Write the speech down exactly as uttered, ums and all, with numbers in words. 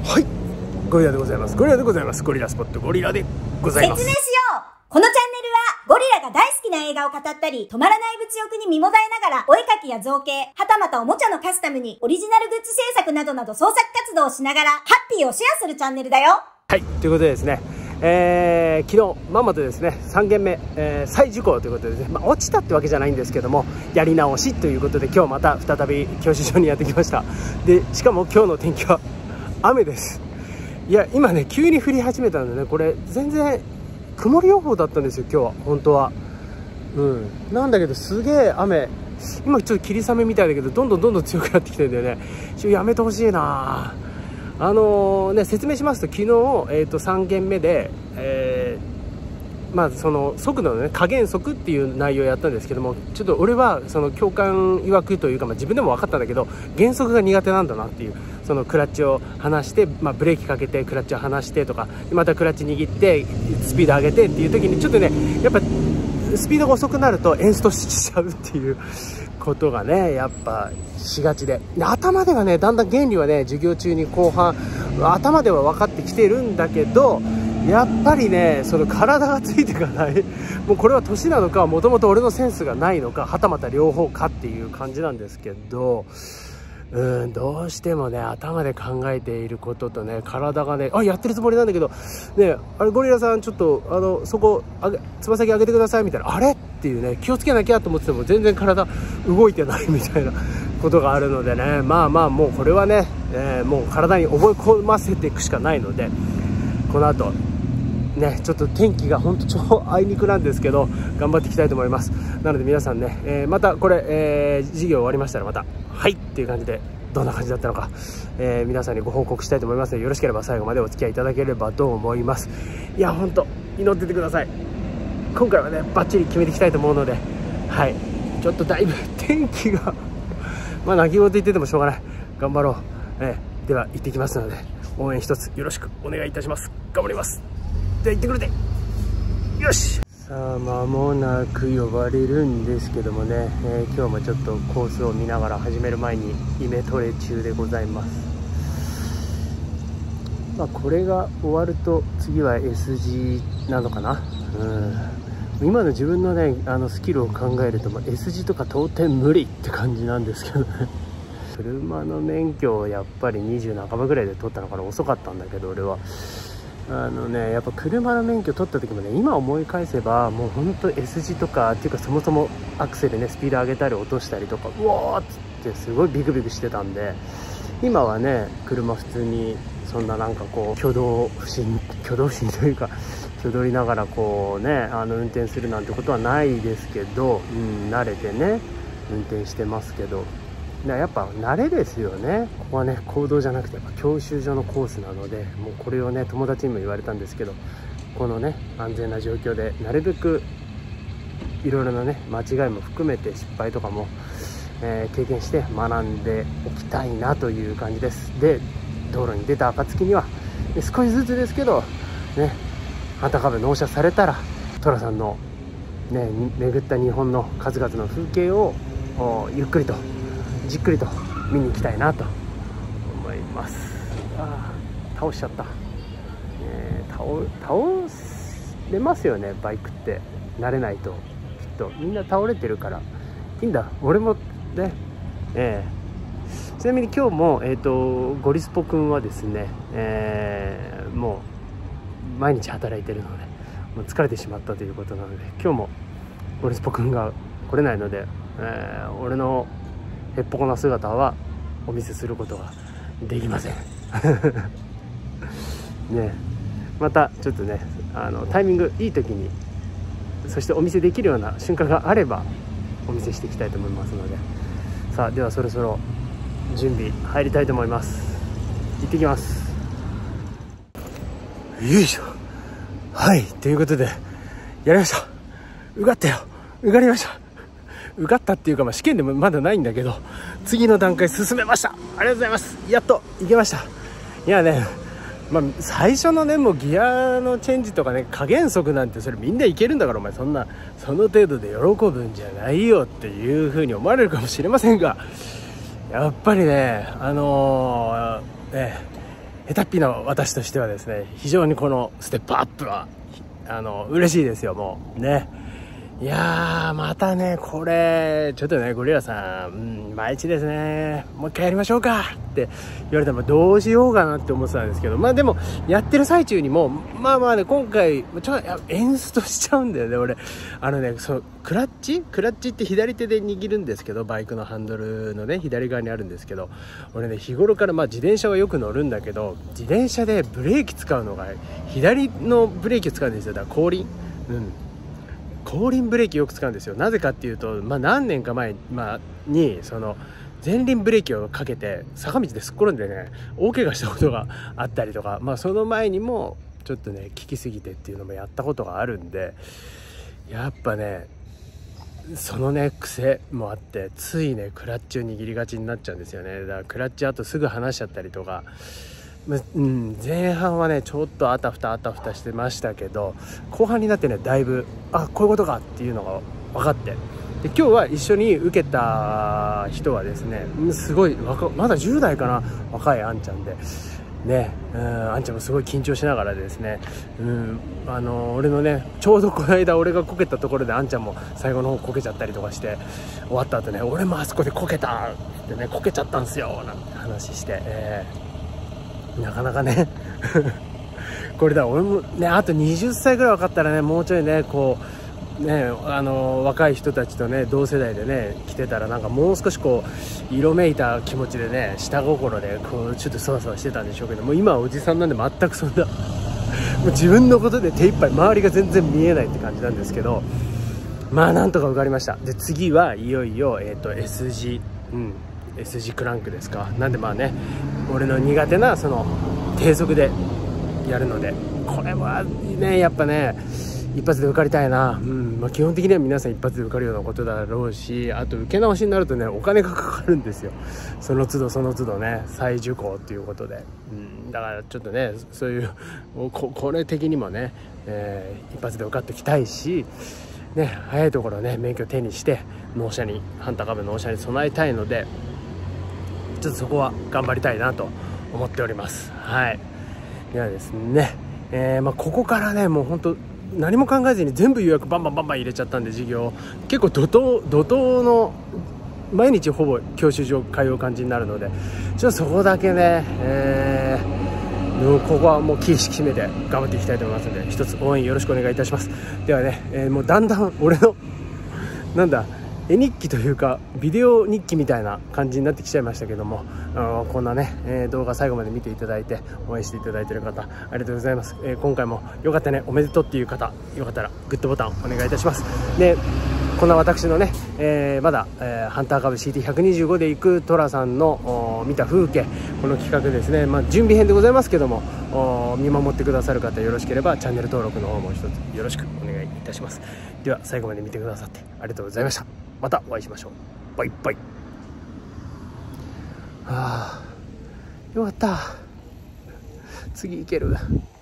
はい、ゴリラでございます。ゴリラでございます。ゴリラスポットゴリラでございます。 説明しよう。このチャンネルはゴリラが大好きな映画を語ったり、止まらない物欲に身もだえながらお絵かきや造形、はたまたおもちゃのカスタムにオリジナルグッズ制作などなど創作活動をしながらハッピーをシェアするチャンネルだよ。 はい、ということでですね、えー、昨日まんまとですねさん軒目、えー、再受講ということで、ね、まあ、落ちたってわけじゃないんですけども、やり直しということで今日また再び教習所にやってきました。でしかも今日の天気は雨です。いや今ね急に降り始めたんでね、これ全然曇り予報だったんですよ今日は本当は。うんなんだけどすげえ雨、今ちょっと霧雨みたいだけどどんどんどんどん強くなってきてるんだよね。ちょやめてほしいな。あのー、ね説明しますと、昨日、えー、とさん軒目で、えーまあ、その速度の、ね、加減速っていう内容をやったんですけども、ちょっと俺はその教官曰くというか、まあ、自分でも分かったんだけど減速が苦手なんだなっていう、そのクラッチを離して、まあ、ブレーキかけてクラッチを離してとか、またクラッチ握ってスピード上げてっていう時にちょっとねやっぱスピードが遅くなるとエンストしちゃうっていうことがねやっぱしがちで、で頭ではねだんだん原理はね授業中に後半頭では分かってきてるんだけど、やっぱりねその体がついていかないもうこれは年なのか、もともと俺のセンスがないのか、はたまた両方かっていう感じなんですけど、うんどうしてもね頭で考えていることとね体がねあやってるつもりなんだけどね、あれゴリラさんちょっとあのそこあげつま先上げてくださいみたいな、あれっていうね気をつけなきゃと思ってても全然体動いてないみたいなことがあるのでね、まあまあもうこれはね、えー、もう体に覚え込ませていくしかないので、この後ねちょっと天気が本当超あいにくなんですけど頑張っていきたいと思います。なので皆さんね、えー、またこれ、えー、授業終わりましたらまたはいっていう感じでどんな感じだったのか、えー、皆さんにご報告したいと思いますので、よろしければ最後までお付き合いいただければと思います。いや本当祈っててください。今回はねバッチリ決めていきたいと思うので、はいちょっとだいぶ天気がまあ泣き言言っててもしょうがない、頑張ろう、えー、では行ってきますので応援一つよろしくお願いいたします。頑張ります。では行ってくれてよし。さあ間もなく呼ばれるんですけどもね、えー、今日もちょっとコースを見ながら始める前にイメトレ中でございます。まあ、これが終わると次は エスジー なのかな。うん今の自分のねあのスキルを考えると、まあ、エスジー とか到底無理って感じなんですけどね車の免許をやっぱりにじゅう半ばぐらいで取ったのから遅かったんだけど、俺はあのねやっぱ車の免許取った時もね今思い返せばもうほんと エスジー とかっていうかそもそもアクセルねスピード上げたり落としたりとかうわーっつってすごいビクビクしてたんで、今はね車普通にそんななんかこう挙動不審挙動不審というか挙動りながらこうねあの運転するなんてことはないですけど、うん、慣れてね運転してますけど、やっぱ慣れですよね。ここはね公道じゃなくてやっぱ教習所のコースなので、もうこれをね友達にも言われたんですけど、このね安全な状況でなるべくいろいろなね間違いも含めて失敗とかも、えー、経験して学んでおきたいなという感じです。で道路に出た暁には少しずつですけどねあたかぶ納車されたら寅さんのね巡った日本の数々の風景をゆっくりとじっくりと見に行きたいなと思います。ああ倒しちゃった、えー、倒, 倒れますよねバイクって慣れないと。きっとみんな倒れてるからいいんだ、俺もね、えー、ちなみに今日も、えー、とゴリスポくんはですね、えー、もう毎日働いてるのでもう疲れてしまったということなので、今日もゴリスポくんが来れないので、えー、俺のへっぽこな姿はお見せすることができませんね、またちょっとねあのタイミングいい時にそしてお見せできるような瞬間があればお見せしていきたいと思いますので、さあではそろそろ準備入りたいと思います。行ってきます。よいしょ。はいということでやりました。受かったよ。受かりました。受かったっていうか、まあ、試験でもまだないんだけど次の段階進めました。ありがとうございます。やっと行けました。いやね、まあ、最初のねもうギアのチェンジとかね加減速なんてそれみんないけるんだから、お前そんなその程度で喜ぶんじゃないよっていう風に思われるかもしれませんが、やっぱりねあのー、ね下手っぴの私としてはですね、非常にこのステップアップはあの嬉しいですよ。もうね、いやーまたねこれちょっとねゴリラさん、うん、毎日ですね、もう一回やりましょうかって言われたらどうしようかなって思ってたんですけど、まあでもやってる最中にもまあまあね、今回ちょっとエンストしちゃうんだよね俺。あのね、そうクラッチクラッチって左手で握るんですけど、バイクのハンドルのね左側にあるんですけど、俺ね日頃からまあ自転車はよく乗るんだけど、自転車でブレーキ使うのが左のブレーキを使うんですよ。だから後輪、うん後輪ブレーキよく使うんですよ。なぜかっていうと、まあ、何年か前、まあ、にその前輪ブレーキをかけて坂道ですっ転んでね大怪我したことがあったりとか、まあ、その前にもちょっとね効きすぎてっていうのもやったことがあるんで、やっぱねそのね癖もあってついねクラッチを握りがちになっちゃうんですよね。だからクラッチあとすぐ離しちゃったりとか、うん、前半はねちょっとあたふたあたふたしてましたけど、後半になってねだいぶあこういうことかっていうのが分かって、で今日は一緒に受けた人はですねすごい若まだじゅう代かな、若いあんちゃんでね、うん、あんちゃんもすごい緊張しながらですね、うん、あの俺のねちょうどこの間俺がこけたところであんちゃんも最後の方こけちゃったりとかして、終わった後ね俺もあそこでこけたってねこけちゃったんすよなんて話して、えーなかなかねこれだ俺もねあとにじゅっさいぐらい分かったらねもうちょいねこうねあの若い人たちとね同世代でね来てたらなんかもう少しこう色めいた気持ちでね下心でこうちょっとそわそわしてたんでしょうけど、もう今はおじさんなんで全くそんなもう自分のことで手一杯、周りが全然見えないって感じなんですけど、まあなんとか受かりました。で次はいよいよ、えー、と エス 字、うん、エス 字クランクですか。なんでまあね俺の苦手なその低速でやるので、これはねやっぱね一発で受かりたいな、うんまあ、基本的には皆さん一発で受かるようなことだろうし、あと受け直しになるとねお金がかかるんですよ。その都度その都度ね再受講ということで、うん、だからちょっとねそういうこ, これ的にもね、えー、一発で受かってきたいしね、早いところね免許手にして納車にハンターカブ納車に備えたいので、ちょっとそこは頑張りたいなと思っております。はい。ではですね、えーまあ、ここからねもう本当何も考えずに全部予約バンバンバンバン入れちゃったんで、授業結構怒涛怒涛の毎日ほぼ教習所通う感じになるので、ちょっとそこだけね、えー、ここはもう気意識決めて頑張っていきたいと思いますので、一つ応援よろしくお願いいたします。ではね、えー、もうだんだん俺のなんだ絵日記というかビデオ日記みたいな感じになってきちゃいましたけども、あのこんなね、えー、動画最後まで見ていただいて応援していただいている方ありがとうございます。えー、今回もよかったねおめでとうっていう方よかったらグッドボタンお願いいたします。でこんな私のね、えー、まだ、えー、ハンターカブ シーティーひゃくにじゅうご で行くトラさんの見た風景、この企画ですね、まあ、準備編でございますけども見守ってくださる方よろしければチャンネル登録の方も一つよろしくお願いいたします。では最後まで見てくださってありがとうございました。またお会いしましょう。バイバイ。はあ、よかった。次行ける。